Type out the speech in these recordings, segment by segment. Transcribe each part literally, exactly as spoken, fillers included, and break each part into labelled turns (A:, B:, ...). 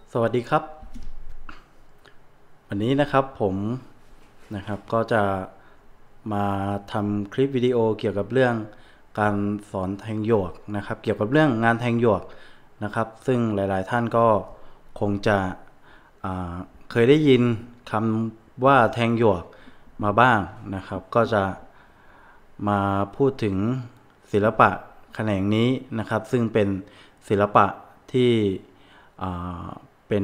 A: สวัสดีครับวันนี้นะครับผมนะครับก็จะมาทำคลิปวิดีโอเกี่ยวกับเรื่องการสอนแทงหยวกนะครับเกี่ยวกับเรื่องงานแทงหยวกนะครับซึ่งหลายๆท่านก็คงจะเคยได้ยินคำว่าแทงหยวกมาบ้างนะครับก็จะมาพูดถึงศิลปะแขนงนี้นะครับซึ่งเป็นศิลปะที่เป็น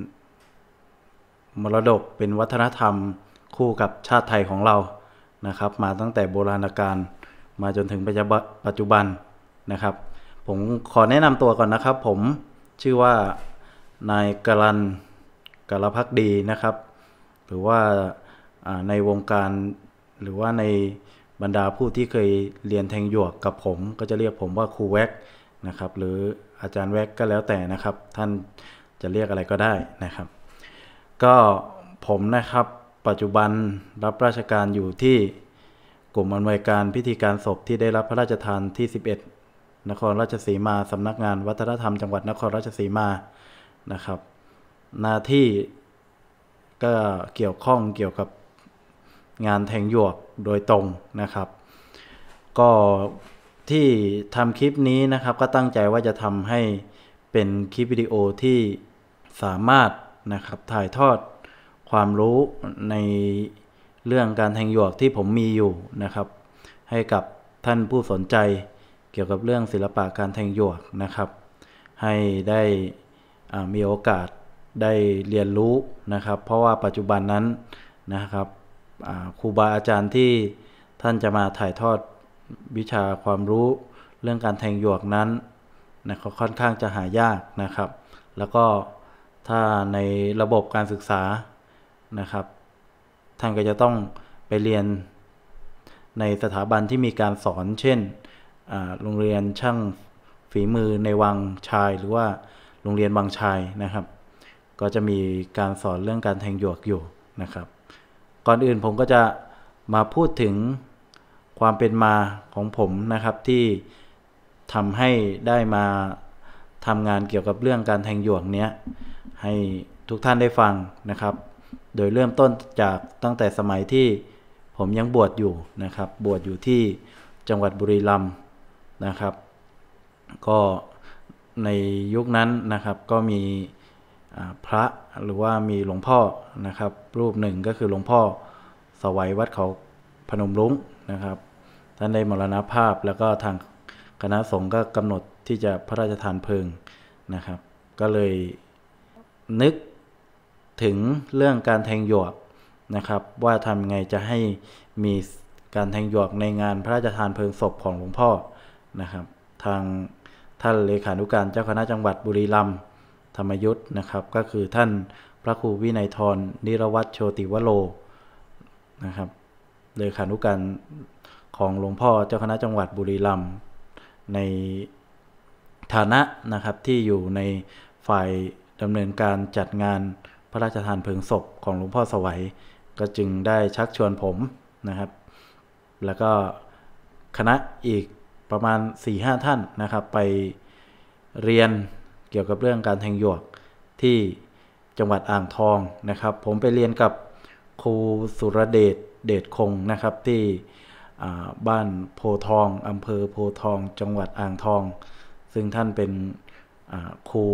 A: มรดกเป็นวัฒนธรรมคู่กับชาติไทยของเรานะครับมาตั้งแต่โบราณกาลมาจนถึงปัจจุบันนะครับผมขอแนะนำตัวก่อนนะครับผมชื่อว่านายกรันกรภักดีนะครับหรือว่าในวงการหรือว่าในบรรดาผู้ที่เคยเรียนแทงหยวกกับผมก็จะเรียกผมว่าครูแวกนะครับหรืออาจารย์แวกก็แล้วแต่นะครับท่านจะเรียกอะไรก็ได้นะครับก็ผมนะครับปัจจุบันรับราชการอยู่ที่กลุ่มอำนวยการพิธีการศพที่ได้รับพระราชทานที่สิบเอ็ดนครราชสีมาสำนักงานวัฒนธรรมจังหวัดนครราชสีมานะครับหน้าที่ก็เกี่ยวข้องเกี่ยวกับงานแทงหยวกโดยตรงนะครับก็ที่ทำคลิปนี้นะครับก็ตั้งใจว่าจะทำให้เป็นคลิปวิดีโอที่สามารถนะครับถ่ายทอดความรู้ในเรื่องการแทงหยวกที่ผมมีอยู่นะครับให้กับท่านผู้สนใจเกี่ยวกับเรื่องศิลปะการแทงหยวกนะครับให้ได้มีโอกาสได้เรียนรู้นะครับเพราะว่าปัจจุบันนั้นนะครับครูบาอาจารย์ที่ท่านจะมาถ่ายทอดวิชาความรู้เรื่องการแทงหยวกนั้นนะครับค่อนข้างจะหายากนะครับแล้วก็ถ้าในระบบการศึกษานะครับท่านก็จะต้องไปเรียนในสถาบันที่มีการสอนเช่นโรงเรียนช่างฝีมือในวังชายหรือว่าโรงเรียนวังชายนะครับก็จะมีการสอนเรื่องการแทงหยวกอยู่นะครับก่อนอื่นผมก็จะมาพูดถึงความเป็นมาของผมนะครับที่ทำให้ได้มาทำงานเกี่ยวกับเรื่องการแทงหยวกเนี้ยให้ทุกท่านได้ฟังนะครับโดยเริ่มต้นจากตั้งแต่สมัยที่ผมยังบวชอยู่นะครับบวชอยู่ที่จังหวัดบุรีรัมย์นะครับก็ในยุคนั้นนะครับก็มีพระหรือว่ามีหลวงพ่อนะครับรูปหนึ่งก็คือหลวงพ่อสวัยวัดเขาพนมรุ้งนะครับท่านได้มรณภาพแล้วก็ทางคณะสงฆ์ก็กำหนดที่จะพระราชทานเพลิงนะครับก็เลยนึกถึงเรื่องการแทงหยวกนะครับว่าทำไงจะให้มีการแทงหยวกในงานพระราชทานเพลิงศพของหลวงพ่อนะครับทางท่านเลขานุการเจ้าคณะจังหวัดบุรีรัมย์ธรรมยุทธนะครับก็คือท่านพระครูวินัยธรนิรวัตโชติวโรนะครับเลขานุการของหลวงพ่อเจ้าคณะจังหวัดบุรีรัมย์ในฐานะนะครับที่อยู่ในฝ่ายดำเนินการจัดงานพระราชทานเพลิงศพของหลวงพ่อสวัยก็จึงได้ชักชวนผมนะครับแล้วก็คณะอีกประมาณ สี่ห้า ท่านนะครับไปเรียนเกี่ยวกับเรื่องการแทงหยวกที่จังหวัดอ่างทองนะครับผมไปเรียนกับครูสุรเดชเดชคงนะครับที่บ้านโพทองอำเภอโพทองจังหวัดอ่างทองซึ่งท่านเป็นครู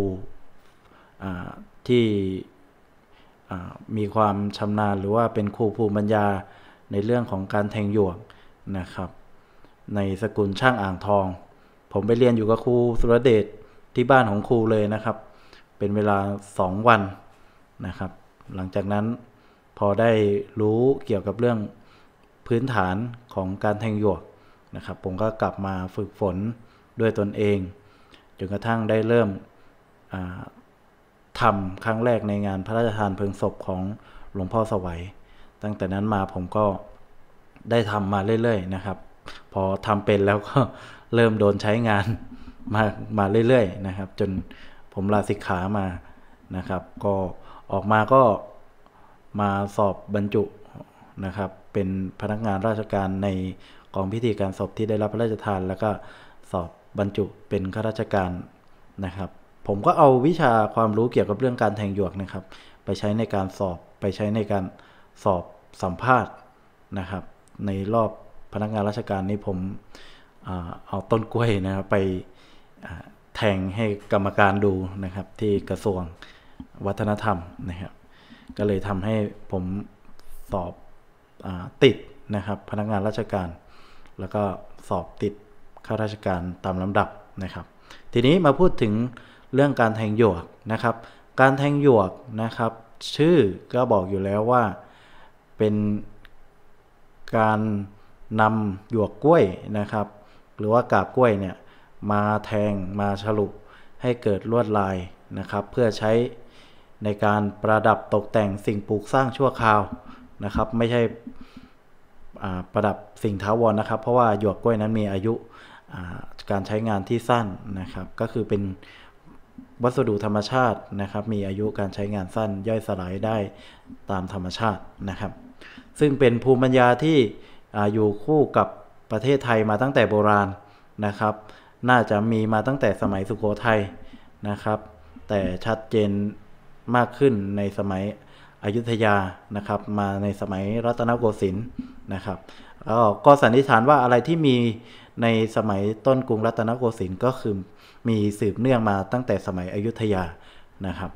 A: ที่มีความชำนาญหรือว่าเป็นครูภูมิปัญญาในเรื่องของการแทงหยวกนะครับในสกุลช่างอ่างทองผมไปเรียนอยู่กับครูสุรเดชที่บ้านของครูเลยนะครับเป็นเวลาสองวันนะครับหลังจากนั้นพอได้รู้เกี่ยวกับเรื่องพื้นฐานของการแทงหยวกนะครับผมก็กลับมาฝึกฝนด้วยตนเองจนกระทั่งได้เริ่มทำครั้งแรกในงานพระราชทานเพลิงศพของหลวงพ่อสวัยตั้งแต่นั้นมาผมก็ได้ทำมาเรื่อยๆนะครับพอทำเป็นแล้วก็เริ่มโดนใช้งานมามาเรื่อยๆนะครับจนผมลาสิกขามานะครับก็ออกมาก็มาสอบบรรจุนะครับเป็นพนักงานราชการในกองพิธีการศพที่ได้รับพระราชทานแล้วก็สอบบรรจุเป็นข้าราชการนะครับผมก็เอาวิชาความรู้เกี่ยวกับเรื่องการแทงหยวกนะครับไปใช้ในการสอบไปใช้ในการสอบสัมภาษณ์นะครับในรอบพนักงานราชการนี้ผมเอาต้นกล้วยนะครับไปแทงให้กรรมการดูนะครับที่กระทรวงวัฒนธรรมนะครับก็เลยทำให้ผมสอบอติดนะครับพนักงานราชการแล้วก็สอบติดข้าราชการตามลำดับนะครับทีนี้มาพูดถึงเรื่องการแทงหยวกนะครับการแทงหยวกนะครับชื่อก็บอกอยู่แล้วว่าเป็นการนำหยวกกล้วยนะครับหรือว่ากาบกล้วยเนี่ยมาแทงมาฉลุให้เกิดลวดลายนะครับเพื่อใช้ในการประดับตกแต่งสิ่งปลูกสร้างชั่วคราวนะครับไม่ใช่ประดับสิ่งถาวรนะครับเพราะว่าหยวกกล้วยนั้นมีอายุการใช้งานที่สั้นนะครับก็คือเป็นวัสดุธรรมชาตินะครับมีอายุการใช้งานสั้นย่อยสลายได้ตามธรรมชาตินะครับซึ่งเป็นภูมิปัญญาที่อยู่คู่กับประเทศไทยมาตั้งแต่โบราณนะครับน่าจะมีมาตั้งแต่สมัยสุโขทัยนะครับแต่ชัดเจนมากขึ้นในสมัยอยุธยานะครับมาในสมัยรัตนโกสินทร์นะครับแล้วก็สันนิษฐานว่าอะไรที่มีในสมัยต้นกรุงรัตนโกสินทร์ก็คือมีสืบเนื่องมาตั้งแต่สมัยอยุธยานะครับ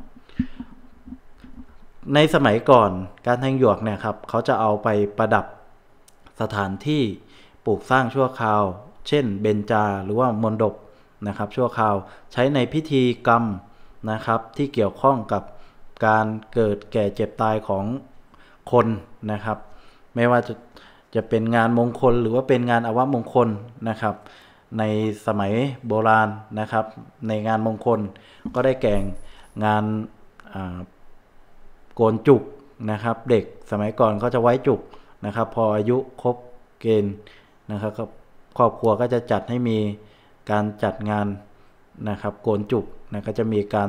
A: ในสมัยก่อนการแทงหยวกเนี่ยครับเขาจะเอาไปประดับสถานที่ปลูกสร้างชั่วคราวเช่นเบญจาหรือว่ามณฑปนะครับชั่วคราวใช้ในพิธีกรรมนะครับที่เกี่ยวข้องกับการเกิดแก่เจ็บตายของคนนะครับไม่ว่าจะจะเป็นงานมงคลหรือว่าเป็นงานอวมงคลนะครับในสมัยโบราณนะครับในงานมงคลก็ได้แก่งานโกนจุกนะครับเด็กสมัยก่อนเขาจะไว้จุกนะครับพออายุครบเกณฑ์นะครับครอบครัวก็จะจัดให้มีการจัดงานนะครับโกนจุกนะก็จะมีการ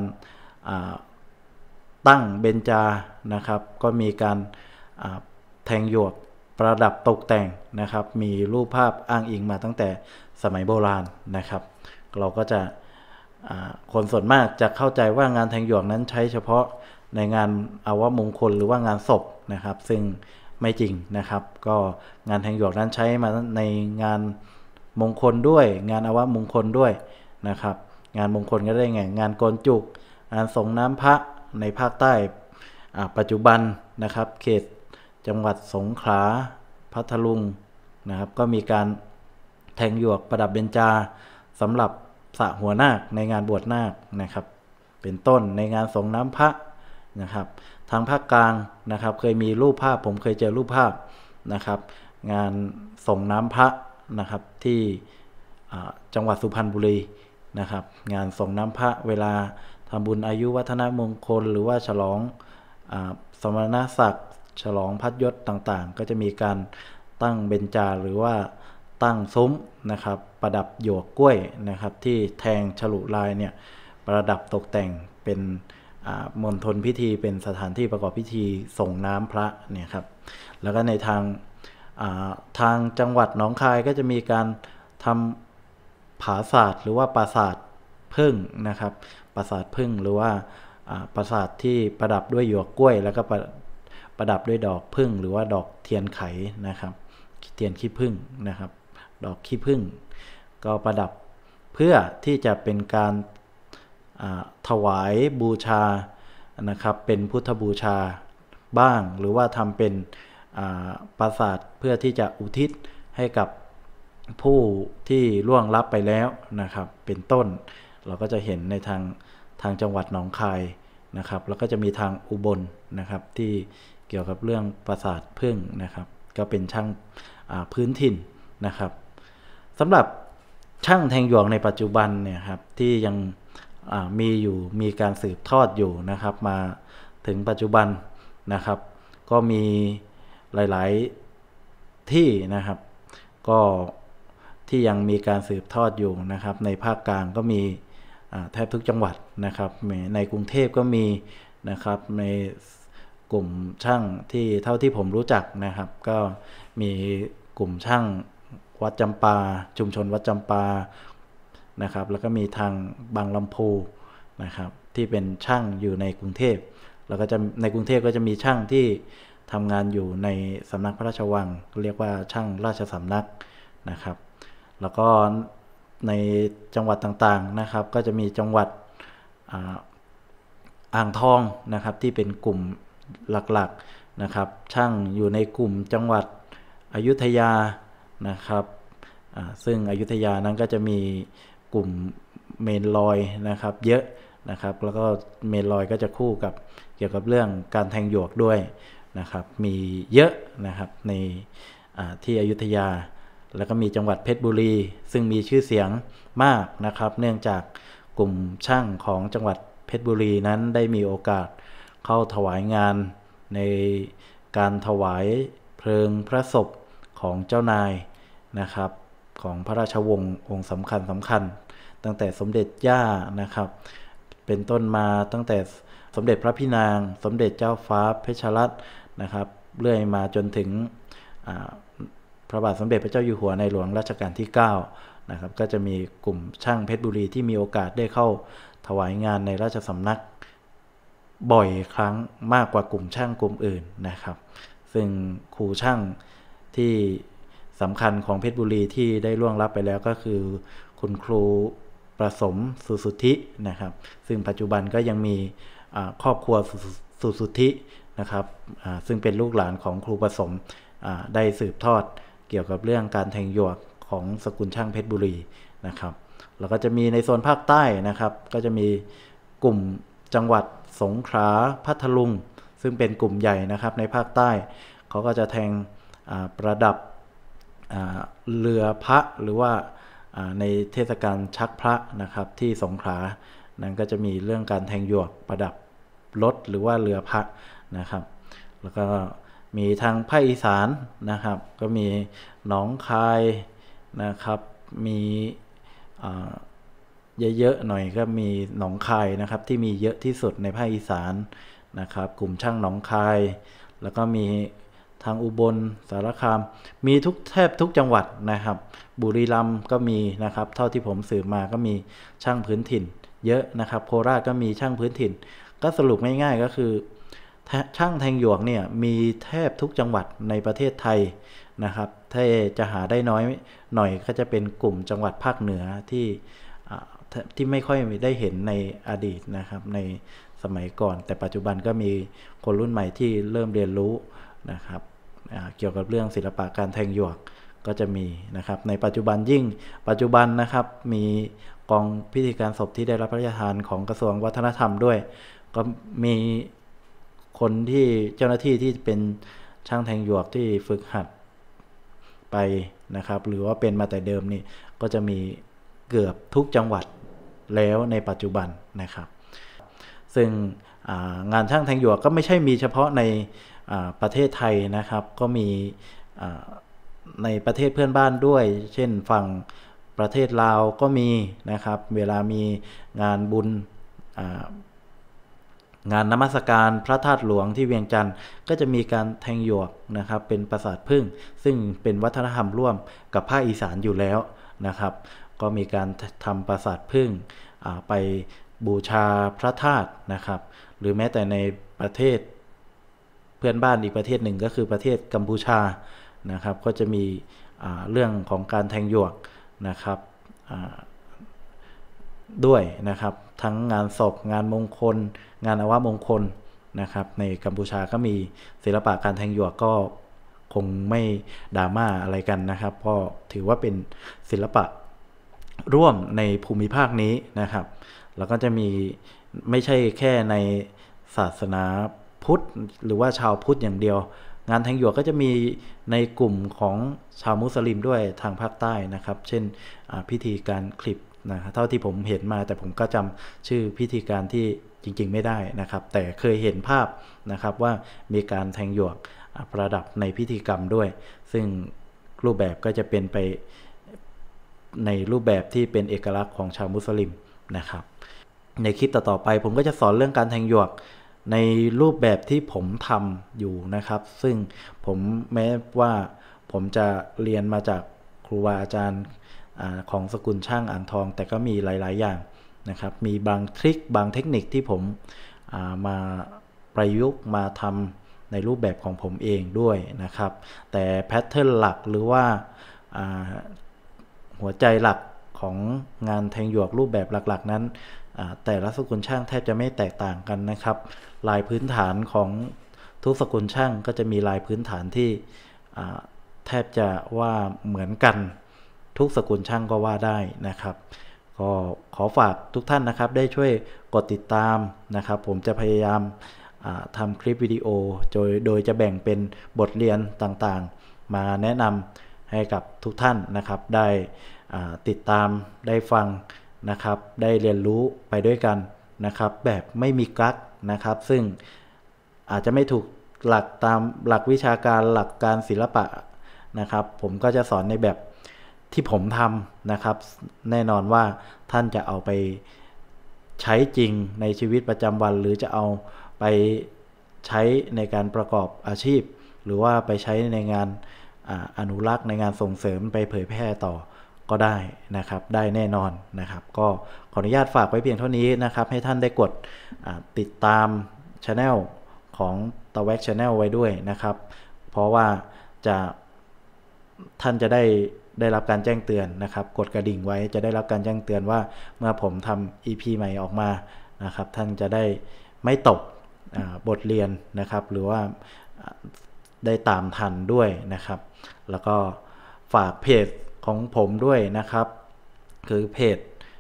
A: ตั้งเบญจานะครับก็มีการแทงหยวกประดับตกแต่งนะครับมีรูปภาพอ้างอิงมาตั้งแต่สมัยโบราณนะครับเราก็จะคนส่วนมากจะเข้าใจว่างานแทงหยวกนั้นใช้เฉพาะในงานอวมงคลหรือว่างานศพนะครับซึ่งไม่จริงนะครับก็งานแทงหยวกนั้นใช้มาในงานมงคลด้วยงานอวมงคลด้วยนะครับงานมงคลก็ได้ไงงานโกนจุกงานส่งน้ำพระในภาคใต้ปัจจุบันนะครับเขตจังหวัดสงขลาพัทลุงนะครับก็มีการแทงหยวกประดับเบญจาสำหรับสระหัวนาคในงานบวชนาคนะครับเป็นต้นในงานส่งน้ำพระนะครับทางภาคกลางนะครับเคยมีรูปภาพผมเคยเจอรูปภาพนะครับงานส่งน้ำพระนะครับที่จังหวัดสุพรรณบุรีนะครับงานส่งน้ำพระเวลาทำบุญอายุวัฒนมงคลหรือว่าฉลองสมณศักดิ์ฉลองพัดยศต่างๆก็จะมีการตั้งเบญจาหรือว่าตั้งซุ้มนะครับประดับหยวกกล้วยนะครับที่แทงฉลุลายเนี่ยประดับตกแต่งเป็นมณฑลพิธีเป็นสถานที่ประกอบพิธีส่งน้ำพระเนี่ยครับแล้วก็ในทางทางจังหวัดหนองคายก็จะมีการทำผาศาสตร์หรือว่าปราสาทพึ่งนะครับปราสาทพึ่งหรือว่าปราสาทที่ประดับด้วยหยวกกล้วยแล้วก็ประประดับด้วยดอกพึ่งหรือว่าดอกเทียนไขนะครับเทียนขี้ผึ้งนะครับดอกขี้ผึ้งก็ประดับเพื่อที่จะเป็นการถวายบูชานะครับเป็นพุทธบูชาบ้างหรือว่าทำเป็นปราสาทเพื่อที่จะอุทิศให้กับผู้ที่ล่วงลับไปแล้วนะครับเป็นต้นเราก็จะเห็นในทางทางจังหวัดหนองคายนะครับแล้วก็จะมีทางอุบลนะครับที่เกี่ยวกับเรื่องปราสาทพึ่งนะครับก็เป็นช่างพื้นถิ่นนะครับสำหรับช่างแทงหยวกในปัจจุบันเนี่ยครับที่ยังมีอยู่มีการสืบทอดอยู่นะครับมาถึงปัจจุบันนะครับก็มีหลายๆที่นะครับก็ที่ยังมีการสืบทอดอยู่นะครับในภาคกลางก็มีแทบทุกจังหวัดนะครับในกรุงเทพก็มีนะครับในกลุ่มช่างที่เท่าที่ผมรู้จักนะครับก็มีกลุ่มช่างวัดจำปาชุมชนวัดจำปานะครับแล้วก็มีทางบางลำพูนะครับที่เป็นช่างอยู่ในกรุงเทพแล้วก็จะในกรุงเทพก็จะมีช่างที่ทำงานอยู่ในสำนักพระราชวังเรียกว่าช่างราชสำนักนะครับแล้วก็ในจังหวัดต่างๆนะครับก็จะมีจังหวัดอ่างทองนะครับที่เป็นกลุ่มหลักๆนะครับช่างอยู่ในกลุ่มจังหวัดอยุธยานะครับซึ่งอยุธยานั้นก็จะมีกลุ่มเมนลอยนะครับเยอะนะครับแล้วก็เมนลอยก็จะคู่กับเกี่ยวกับเรื่องการแทงหยวกด้วยนะครับมีเยอะนะครับในที่อยุธยาแล้วก็มีจังหวัดเพชรบุรีซึ่งมีชื่อเสียงมากนะครับเนื่องจากกลุ่มช่างของจังหวัดเพชรบุรีนั้นได้มีโอกาสเข้าถวายงานในการถวายเพลิงพระศพของเจ้านายนะครับของพระราชวงศ์องค์สำคัญสำคัญตั้งแต่สมเด็จย่านะครับเป็นต้นมาตั้งแต่สมเด็จพระพี่นางสมเด็จเจ้าฟ้าเพชรรัตน์นะครับเรื่อยมาจนถึงพระบาทสมเด็จพระเจ้าอยู่หัวในหลวงรัชกาลที่เก้านะครับก็จะมีกลุ่มช่างเพชรบุรีที่มีโอกาสได้เข้าถวายงานในราชสำนักบ่อยครั้งมากกว่ากลุ่มช่างกลุ่มอื่นนะครับซึ่งครูช่างที่สำคัญของเพชรบุรีที่ได้ล่วงลับไปแล้วก็คือคุณครูประสมสุสุทธินะครับซึ่งปัจจุบันก็ยังมีครอบครัวสุสุทธินะครับซึ่งเป็นลูกหลานของครูประสมได้สืบทอดเกี่ยวกับเรื่องการแทงหยวกของสกุลช่างเพชรบุรีนะครับแล้วก็จะมีในโซนภาคใต้นะครับก็จะมีกลุ่มจังหวัดสงขลาพัทลุงซึ่งเป็นกลุ่มใหญ่นะครับในภาคใต้เขาก็จะแทงประดับเรือพระหรือว่าในเทศกาลชักพระนะครับที่สงขลานั้นก็จะมีเรื่องการแทงหยวกประดับรถหรือว่าเรือพระนะครับแล้วก็มีทางภาคอีสานนะครับก็มีหนองคายนะครับมีเยอะๆหน่อยก็มีหนองคายนะครับที่มีเยอะที่สุดในภาคอีสานนะครับกลุ่มช่างหนองคายแล้วก็มีทางอุบลสารคามมีทุกแทบทุกจังหวัดนะครับบุรีรัมย์ก็มีนะครับเท่าที่ผมสืบมาก็มีช่างพื้นถิ่นเยอะนะครับโคราชก็มีช่างพื้นถิ่นก็สรุปง่ายๆก็คือช่างแทงหยวกเนี่ยมีแทบทุกจังหวัดในประเทศไทยนะครับถ้าจะหาได้น้อยหน่อยก็จะเป็นกลุ่มจังหวัดภาคเหนือที่ที่ไม่ค่อยได้เห็นในอดีตนะครับในสมัยก่อนแต่ปัจจุบันก็มีคนรุ่นใหม่ที่เริ่มเรียนรู้นะครับเกี่ยวกับเรื่องศิลปะการแทงหยวกก็จะมีนะครับในปัจจุบันยิ่งปัจจุบันนะครับมีกองพิธีการศพที่ได้รับพระราชทานของกระทรวงวัฒนธรรมด้วยก็มีคนที่เจ้าหน้าที่ที่เป็นช่างแทงหยวกที่ฝึกหัดไปนะครับหรือว่าเป็นมาแต่เดิมนี่ก็จะมีเกือบทุกจังหวัดแล้วในปัจจุบันนะครับซึ่งงานช่างแทงหยวกก็ไม่ใช่มีเฉพาะในประเทศไทยนะครับก็มีในประเทศเพื่อนบ้านด้วยเช่นฝั่งประเทศลาวก็มีนะครับเวลามีงานบุญงานนมัสการพระธาตุหลวงที่เวียงจันทร์ก็จะมีการแทงหยวกนะครับเป็นปราสาทผึ้งซึ่งเป็นวัฒนธรรมร่วมกับภาคอีสานอยู่แล้วนะครับก็มีการทำปราสาทผึ้งไปบูชาพระธาตุนะครับหรือแม้แต่ในประเทศเพื่อนบ้านอีกประเทศหนึ่งก็คือประเทศกัมพูชานะครับก็จะมีเรื่องของการแทงหยวกนะครับด้วยนะครับทั้งงานศพงานมงคลงานอวมงคลนะครับในกัมพูชาก็มีศิลปะการแทงหยวกก็คงไม่ดราม่าอะไรกันนะครับเพราะถือว่าเป็นศิลปะร่วมในภูมิภาคนี้นะครับแล้วก็จะมีไม่ใช่แค่ในศาสนาพุทธหรือว่าชาวพุทธอย่างเดียวงานแทงหยวกก็จะมีในกลุ่มของชาวมุสลิมด้วยทางภาคใต้นะครับเช่นพิธีการคลิปนะเท่าที่ผมเห็นมาแต่ผมก็จำชื่อพิธีการที่จริงๆไม่ได้นะครับแต่เคยเห็นภาพนะครับว่ามีการแทงหยวกประดับในพิธีกรรมด้วยซึ่งรูปแบบก็จะเป็นไปในรูปแบบที่เป็นเอกลักษณ์ของชาวมุสลิมนะครับในคลิปต่อๆไปผมก็จะสอนเรื่องการแทงหยวกในรูปแบบที่ผมทำอยู่นะครับซึ่งผมแม้ว่าผมจะเรียนมาจากครูบาอาจารย์ของสกุลช่างอ่างทองแต่ก็มีหลายๆอย่างนะครับมีบางทริคบางเทคนิคที่ผมมาประยุกต์มาทำในรูปแบบของผมเองด้วยนะครับแต่แพทเทิร์นหลักหรือว่าหัวใจหลักของงานแทงหยวกรูปแบบหลักๆนั้นแต่ละสกุลช่างแทบจะไม่แตกต่างกันนะครับลายพื้นฐานของทุกสกุลช่างก็จะมีลายพื้นฐานที่แทบจะว่าเหมือนกันทุกสกุลช่างก็ว่าได้นะครับก็ขอฝากทุกท่านนะครับได้ช่วยกดติดตามนะครับผมจะพยายามทำคลิปวิดีโอโดยโดยจะแบ่งเป็นบทเรียนต่างๆมาแนะนำให้กับทุกท่านนะครับได้ติดตามได้ฟังนะครับได้เรียนรู้ไปด้วยกันนะครับแบบไม่มีกั๊กนะครับซึ่งอาจจะไม่ถูกหลักตามหลักวิชาการหลักการศิลปะนะครับผมก็จะสอนในแบบที่ผมทำนะครับแน่นอนว่าท่านจะเอาไปใช้จริงในชีวิตประจำวันหรือจะเอาไปใช้ในการประกอบอาชีพหรือว่าไปใช้ในงานอนุรักษ์ในงานส่งเสริมไปเผยแพร่ต่อก็ได้นะครับได้แน่นอนนะครับก็ขออนุญาตฝากไว้เพียงเท่านี้นะครับให้ท่านได้กดติดตาม Channel ของตะแวก Channel ไว้ด้วยนะครับเพราะว่าจะท่านจะได้ได้รับการแจ้งเตือนนะครับกดกระดิ่งไว้จะได้รับการแจ้งเตือนว่าเมื่อผมทำ อี พี ใหม่ออกมานะครับท่านจะได้ไม่ตกบทเรียนนะครับหรือว่าได้ตามทันด้วยนะครับแล้วก็ฝากเพจของผมด้วยนะครับคือเพจ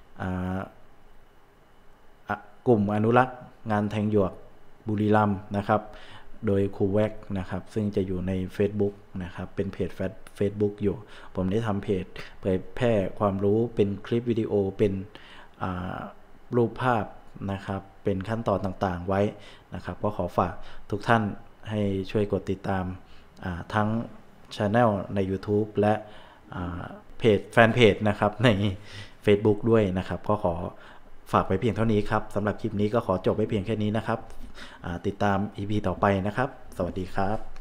A: กลุ่มอนุรักษ์งานแทงหยวกบุรีรัมย์นะครับโดยครูแวกนะครับซึ่งจะอยู่ใน Facebook นะครับเป็นเพจ Facebook อยู่ผมได้ทำเพจเผยแพร่ความรู้เป็นคลิปวิดีโอเป็นรูปภาพนะครับเป็นขั้นตอนต่างๆไว้นะครับก็ขอฝากทุกท่านให้ช่วยกดติดตามทั้ง Channel ใน YouTube และเพจแฟนเพจนะครับใน Facebook ด้วยนะครับก็ขอฝากไปเพียงเท่านี้ครับสำหรับคลิปนี้ก็ขอจบไว้เพียงแค่นี้นะครับติดตาม อี พี ต่อไปนะครับสวัสดีครับ